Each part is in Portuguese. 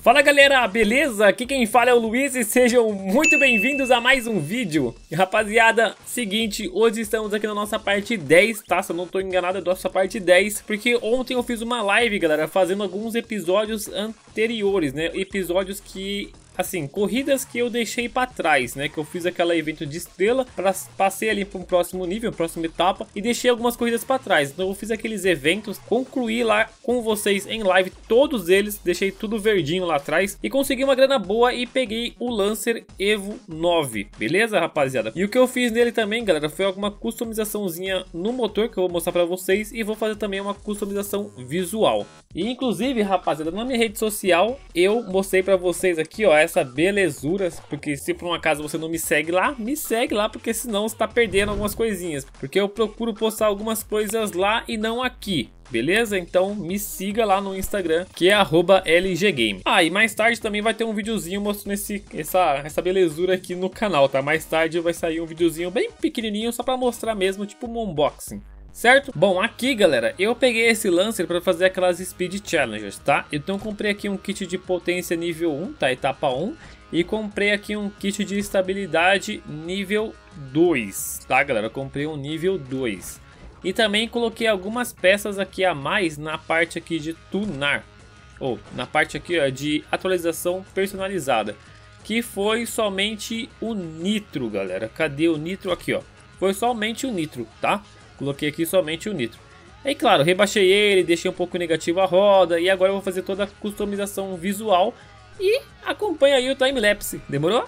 Fala galera, beleza? Aqui quem fala é o Luiz e sejam muito bem-vindos a mais um vídeo. Rapaziada, seguinte, hoje estamos aqui na nossa parte 10, tá? Se eu não tô enganado é nossa parte 10, porque ontem eu fiz uma live, galera, fazendo alguns episódios anteriores, né? Episódios que... assim, corridas que eu deixei pra trás, né? Que eu fiz aquela evento de estrela, passei ali para um próximo nível, próxima etapa, e deixei algumas corridas pra trás. Então eu fiz aqueles eventos, concluí lá com vocês em live, todos eles, deixei tudo verdinho lá atrás, e consegui uma grana boa e peguei o Lancer Evo 9, beleza, rapaziada? E o que eu fiz nele também, galera, foi alguma customizaçãozinha no motor, que eu vou mostrar pra vocês, e vou fazer também uma customização visual. E inclusive, rapaziada, na minha rede social, eu mostrei pra vocês aqui, ó, essa belezura, porque se por um acaso você não me segue lá, porque senão você tá perdendo algumas coisinhas, porque eu procuro postar algumas coisas lá e não aqui, beleza? Então me siga lá no Instagram, que é @lggame. Ah, e mais tarde também vai ter um videozinho mostrando essa belezura aqui no canal, tá? Mais tarde vai sair um videozinho bem pequenininho, só pra mostrar mesmo, tipo um unboxing. Certo? Bom, aqui galera, eu peguei esse Lancer para fazer aquelas Speed Challengers, tá? Então comprei aqui um kit de potência nível 1, tá? Etapa 1. E comprei aqui um kit de estabilidade nível 2, tá galera? Eu comprei um nível 2. E também coloquei algumas peças aqui a mais na parte aqui de tunar. Ou na parte aqui ó, de atualização personalizada. Que foi somente o nitro, galera. Cadê o nitro? Aqui ó. Foi somente o nitro, tá? Coloquei aqui somente o nitro. E claro, rebaixei ele, deixei um pouco negativo a roda. E agora eu vou fazer toda a customização visual. E acompanha aí o timelapse. Demorou?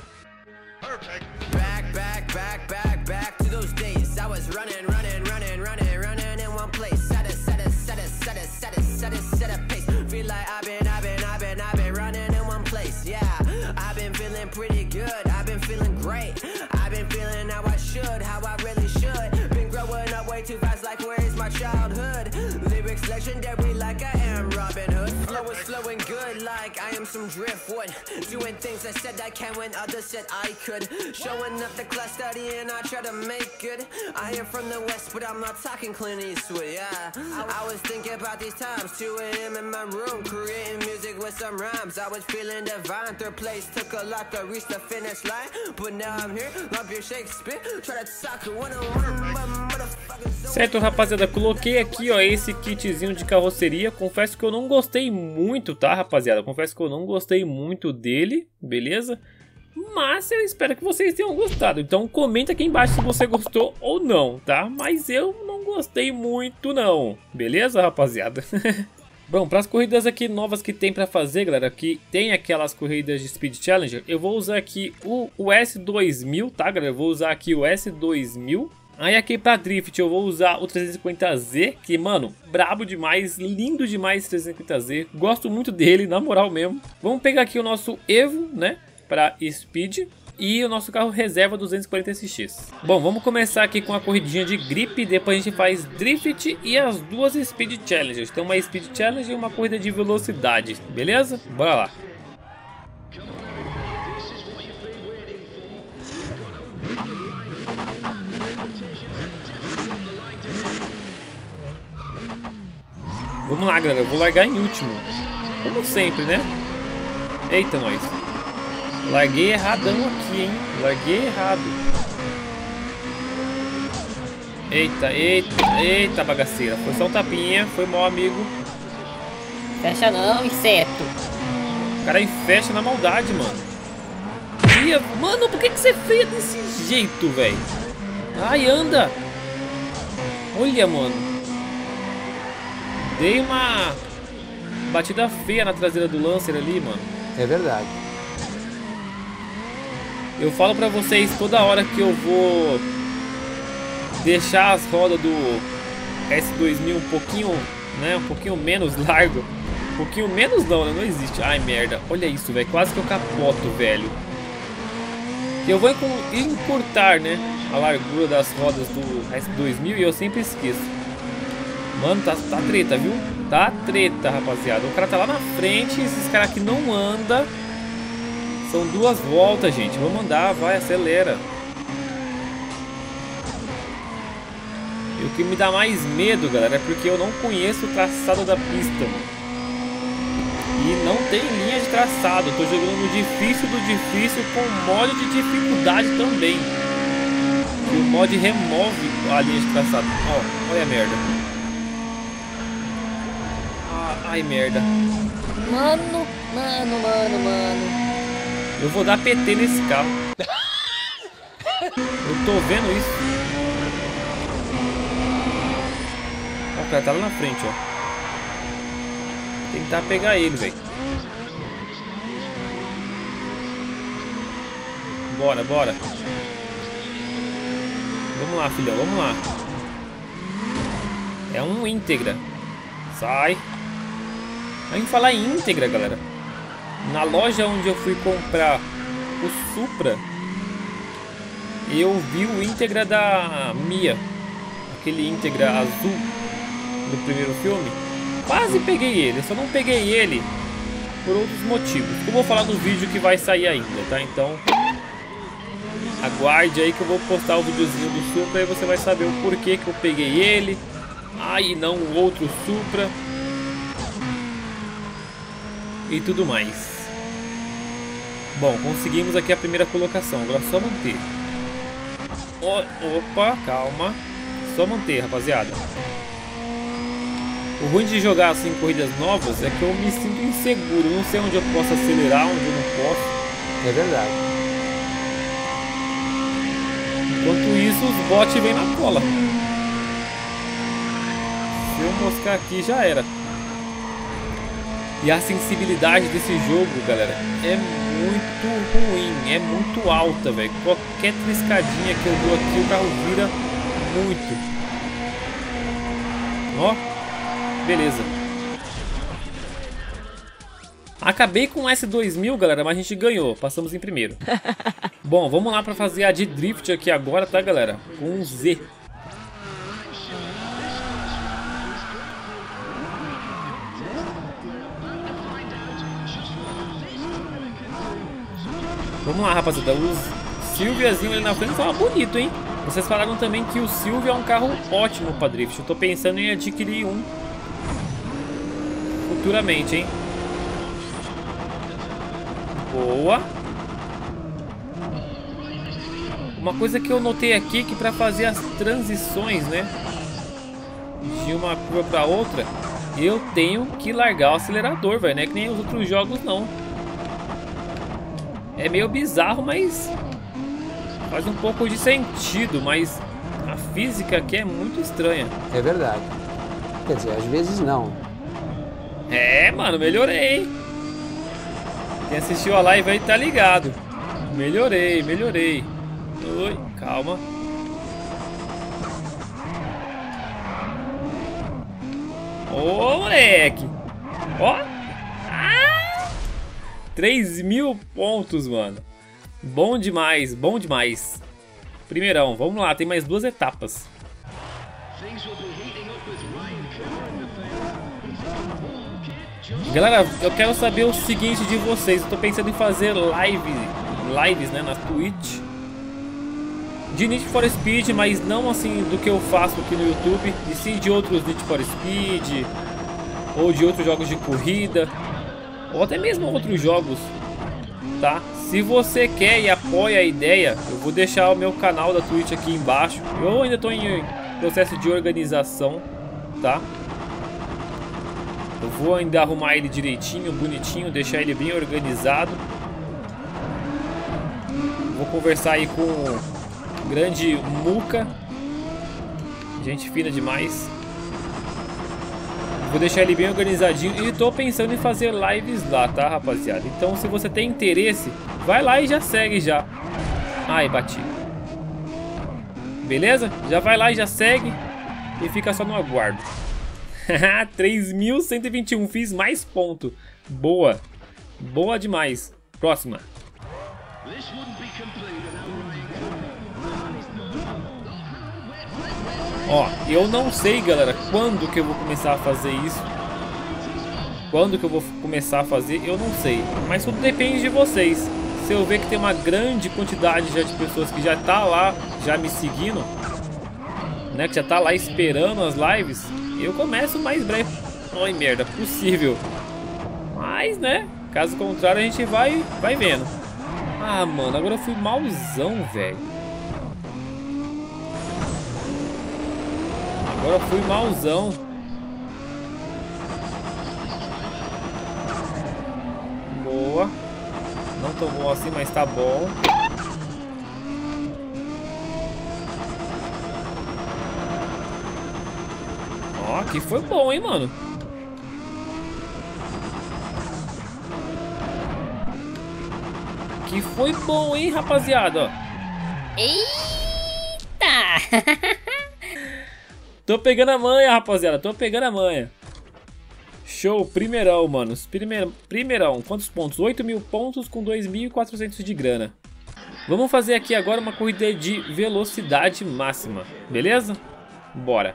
Too fast, like where is my childhood? Lyrics legendary, like I am Robin Hood. Flow is flowing good, like I am some driftwood. Doing things I said I can when others said I could. Showing up the class study and I try to make good. I am from the west, but I'm not talking Clint Eastwood, yeah. I was thinking about these times, 2 AM in my room, creating music with some rhymes. I was feeling divine, third place took a lot to reach the finish line. But now I'm here, love your Shakespeare. Try to talk one-on-one, motherfuckers. Certo, rapaziada, coloquei aqui ó, esse kitzinho de carroceria. Confesso que eu não gostei muito, tá, rapaziada? Confesso que eu não gostei muito dele, beleza? Mas eu espero que vocês tenham gostado. Então comenta aqui embaixo se você gostou ou não, tá? Mas eu não gostei muito não, beleza, rapaziada? Bom, para as corridas aqui novas que tem para fazer, galera, que tem aquelas corridas de Speed Challenger, eu vou usar aqui o S2000, tá, galera? Eu vou usar aqui o S2000. Aí aqui pra Drift eu vou usar o 350Z, que mano, brabo demais, lindo demais 350Z, gosto muito dele, na moral mesmo. Vamos pegar aqui o nosso Evo, né, pra Speed, e o nosso carro reserva 240SX. Bom, vamos começar aqui com a corridinha de grip, depois a gente faz Drift e as duas Speed Challengers. Então uma Speed Challenge e uma corrida de velocidade, beleza? Bora lá. Vamos lá, galera, eu vou largar em último, como sempre, né? Eita, nós. Larguei erradão aqui, hein? Larguei errado. Eita, bagaceira. Foi só um tapinha, foi mal, amigo. Fecha não, inseto. O cara fecha na maldade, mano. Mano, por que você freia desse jeito, velho? Ai, anda. Olha, mano. Dei uma batida feia na traseira do Lancer ali, mano. É verdade. Eu falo pra vocês toda hora que eu vou deixar as rodas do S2000 um pouquinho, né, um pouquinho menos largo. Um pouquinho menos não, né, não existe. Ai, merda. Olha isso, velho. Quase que eu capoto, velho. Eu vou encurtar, né, a largura das rodas do S2000 e eu sempre esqueço. Mano, tá treta, viu? Tá treta, rapaziada. O cara tá lá na frente, esses caras aqui não andam. São 2 voltas, gente. Vamos andar, vai, acelera. E o que me dá mais medo, galera, é porque eu não conheço o traçado da pista. E não tem linha de traçado. Eu tô jogando no difícil do difícil com mod de dificuldade também. E o mod remove a linha de traçado. Ó, olha a merda. Ai, merda. Mano. Eu vou dar PT nesse carro. Eu tô vendo isso. Ó, o cara tá lá na frente, ó. Tentar pegar ele, velho. Bora. Vamos lá, filhão, vamos lá. É um íntegra. Sai. A gente falar em íntegra, galera. Na loja onde eu fui comprar o Supra, eu vi o íntegra da Mia. Aquele íntegra azul do primeiro filme. Quase peguei ele, eu só não peguei ele por outros motivos. Eu vou falar no vídeo que vai sair ainda, tá? Então aguarde aí que eu vou postar o videozinho do Supra e você vai saber o porquê que eu peguei ele. E não o outro Supra. E tudo mais. Bom, conseguimos aqui a primeira colocação. Agora é só manter. Opa, calma. Só manter, rapaziada. O ruim de jogar assim corridas novas é que eu me sinto inseguro. Eu não sei onde eu posso acelerar, onde eu não posso. É verdade. Enquanto isso, os bots vêm na cola. Se eu moscar aqui, já era. E a sensibilidade desse jogo, galera, é muito ruim, é muito alta, velho. Qualquer triscadinha que eu dou aqui, o carro vira muito. Ó, beleza. Acabei com o S2000, galera, mas a gente ganhou, passamos em primeiro. Bom, vamos lá pra fazer a de drift aqui agora, tá, galera? Com um Z. Vamos lá, rapaziada. O Silviazinho ali na frente tava bonito, hein? Vocês falaram também que o Silvia é um carro ótimo para drift. Eu tô pensando em adquirir um futuramente, hein? Boa. Uma coisa que eu notei aqui é que para fazer as transições, né, de uma curva para outra, eu tenho que largar o acelerador, velho. Não é que nem os outros jogos, não. É meio bizarro, mas faz um pouco de sentido, mas a física aqui é muito estranha. É verdade. Quer dizer, às vezes não. É, mano, melhorei, hein? Quem assistiu a live aí tá ligado. Melhorei. Oi, calma. Ô, moleque. Ó. 3.000 pontos, mano. Bom demais, bom demais. Primeirão, vamos lá, tem mais 2 etapas. Galera, eu quero saber o seguinte de vocês. Eu tô pensando em fazer lives, né, na Twitch de Need for Speed, mas não assim do que eu faço aqui no YouTube, e sim de outros Need for Speed ou de outros jogos de corrida, ou até mesmo outros jogos, tá? Se você quer e apoia a ideia, eu vou deixar o meu canal da Twitch aqui embaixo. Eu ainda estou em processo de organização, tá? Eu vou ainda arrumar ele direitinho, bonitinho, deixar ele bem organizado. Vou conversar aí com o grande Muca, gente fina demais. Vou deixar ele bem organizadinho e tô pensando em fazer lives lá, tá, rapaziada? Então, se você tem interesse, vai lá e já segue já. Ai, bati. Beleza? Já vai lá e já segue e fica só no aguardo. 3.121, fiz mais ponto. Boa. Boa demais. Próxima. Ó, eu não sei, galera, quando que eu vou começar a fazer isso. Quando que eu vou começar a fazer, eu não sei. Mas tudo depende de vocês. Se eu ver que tem uma grande quantidade já de pessoas que já tá lá, já me seguindo, né, que já tá lá esperando as lives, eu começo mais breve. Ai, merda, possível. Mas, né? Caso contrário, a gente vai vendo. Ah, mano, agora eu fui mauzão, velho. Agora eu fui mauzão. Boa. Não tão bom assim, mas tá bom. Ó, aqui foi bom, hein, mano. Que foi bom, hein, rapaziada. Eita! Tô pegando a manha, rapaziada. Tô pegando a manha. Show, primeirão, manos. Primeirão, quantos pontos? 8.000 pontos com 2.400 de grana. Vamos fazer aqui agora uma corrida de velocidade máxima, beleza? Bora.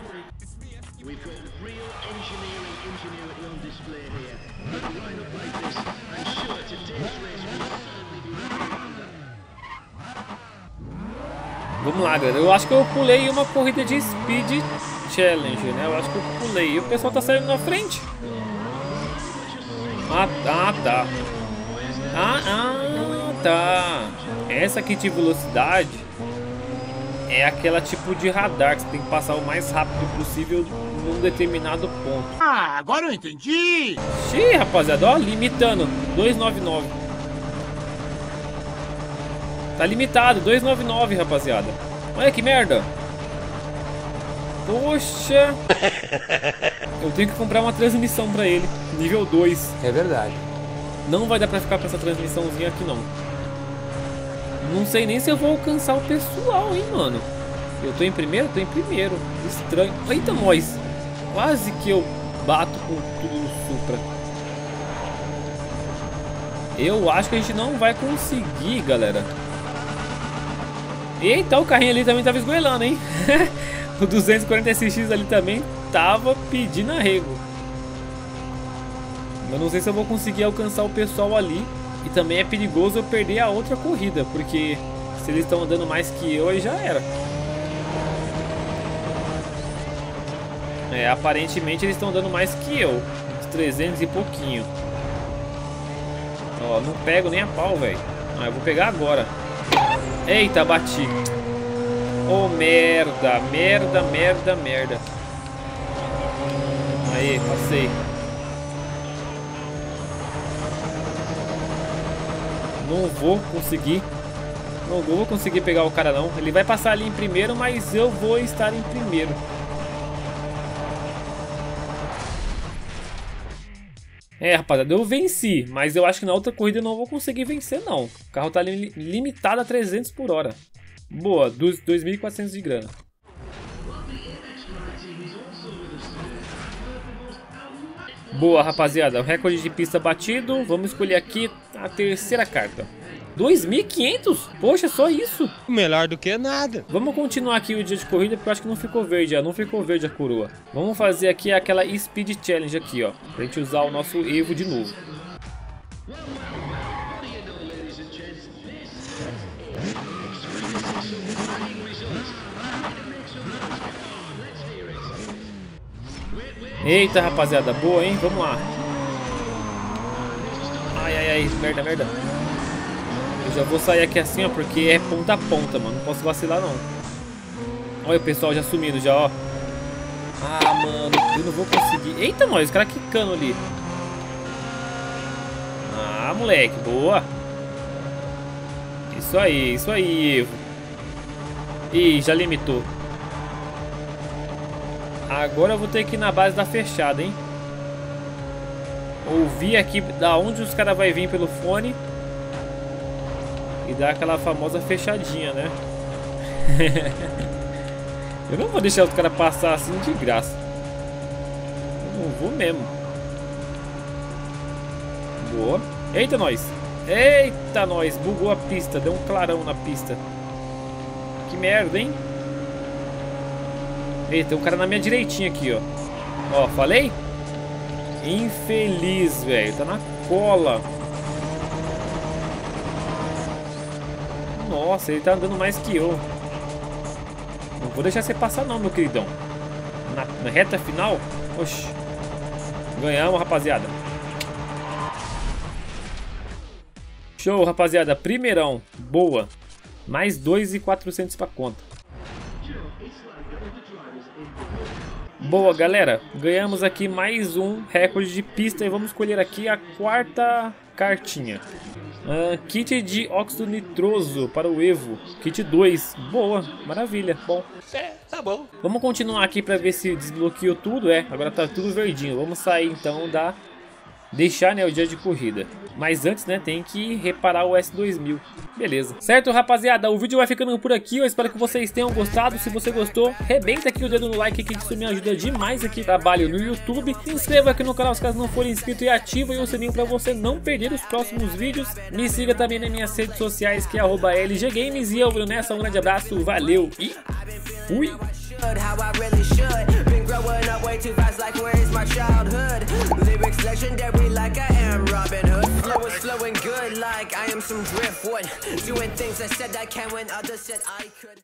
Vamos lá, galera. Eu acho que eu pulei uma corrida de Speed Challenge, né? Eu acho que eu pulei. E o pessoal tá saindo na frente. Ah, tá. Tá. Essa aqui de velocidade é aquela tipo de radar que você tem que passar o mais rápido possível num determinado ponto. Ah, agora eu entendi! Xiii, rapaziada, ó, limitando. 299. Tá limitado, 299, rapaziada. Olha que merda. Poxa. Eu tenho que comprar uma transmissão pra ele. Nível 2. É verdade. Não vai dar pra ficar com essa transmissãozinha aqui, não. Não sei nem se eu vou alcançar o pessoal, hein, mano. Eu tô em primeiro? Tô em primeiro. Estranho. Eita, nós. Quase que eu bato com tudo no Supra. Eu acho que a gente não vai conseguir, galera. Eita, o carrinho ali também tava esgoelando, hein? O 246X ali também tava pedindo arrego. Eu não sei se eu vou conseguir alcançar o pessoal ali. E também é perigoso eu perder a outra corrida, porque se eles estão andando mais que eu, aí já era. É, aparentemente eles estão andando mais que eu. Uns 300 e pouquinho. Ó, não pego nem a pau, velho. Ah, eu vou pegar agora. Eita, bati. Oh, merda. Merda. Aí, passei. Não vou conseguir pegar o cara, não. Ele vai passar ali em primeiro, mas eu vou estar em primeiro. É, rapaziada, eu venci, mas eu acho que na outra corrida eu não vou conseguir vencer, não. O carro tá limitado a 300 por hora. Boa, 2.400 de grana. Boa, rapaziada, o recorde de pista batido. Vamos escolher aqui a terceira carta. 2.500? Poxa, só isso? Melhor do que nada. Vamos continuar aqui o dia de corrida, porque eu acho que não ficou verde, não ficou verde a coroa. Vamos fazer aqui aquela Speed Challenge aqui, ó, pra gente usar o nosso Evo de novo. Eita, rapaziada, boa, hein? Vamos lá. Ai, merda. Eu já vou sair aqui assim, ó, porque é ponta a ponta, mano. Não posso vacilar, não. Olha o pessoal já sumindo, já, ó. Ah, mano, eu não vou conseguir. Eita, nós, o cara quicando ali. Ah, moleque, boa. Isso aí, Evo. Ih, já limitou. Agora eu vou ter que ir na base da fechada, hein? Ouvir aqui da onde os caras vão vir pelo fone. E dar aquela famosa fechadinha, né? Eu não vou deixar os caras passar assim de graça. Eu não vou mesmo. Boa. Eita, nós. Eita, nós. Bugou a pista. Deu um clarão na pista. Que merda, hein? Eita, tem um cara na minha direitinha aqui, ó. Ó, falei? Infeliz, velho. Tá na cola. Nossa, ele tá andando mais que eu. Não vou deixar você passar não, meu queridão. Na reta final. Oxi. Ganhamos, rapaziada. Show, rapaziada. Primeirão. Boa. Mais 2.400 pra conta. Boa, galera. Ganhamos aqui mais um recorde de pista. E vamos escolher aqui a quarta cartinha. Kit de óxido nitroso para o Evo. Kit 2. Boa, maravilha. Bom. Tá bom. Vamos continuar aqui para ver se desbloqueou tudo. Agora tá tudo verdinho. Vamos sair então da... Deixar, né, o dia de corrida. Mas antes, né, tem que reparar o S2000. Beleza. Certo, rapaziada? O vídeo vai ficando por aqui. Eu espero que vocês tenham gostado. Se você gostou, rebenta aqui o dedo no like, que isso me ajuda demais aqui. Trabalho no YouTube. Se inscreva aqui no canal se caso não for inscrito e ativa o sininho para você não perder os próximos vídeos. Me siga também nas minhas redes sociais, que é @LGGames. E eu vou nessa. Um grande abraço, valeu e fui! How I really should. Been growing up way too fast, like where is my childhood? Lyrics legendary, like I am Robin Hood. Flow is flowing good, like I am some driftwood. Doing things I said I can when others said I could.